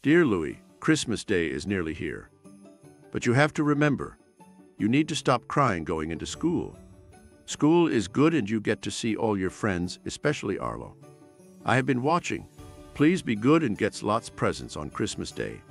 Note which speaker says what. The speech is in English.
Speaker 1: Dear Louie, Christmas Day is nearly here. But you have to remember, you need to stop crying going into school. School is good and you get to see all your friends, especially Arlo. I have been watching. Please be good and get lots presents on Christmas Day.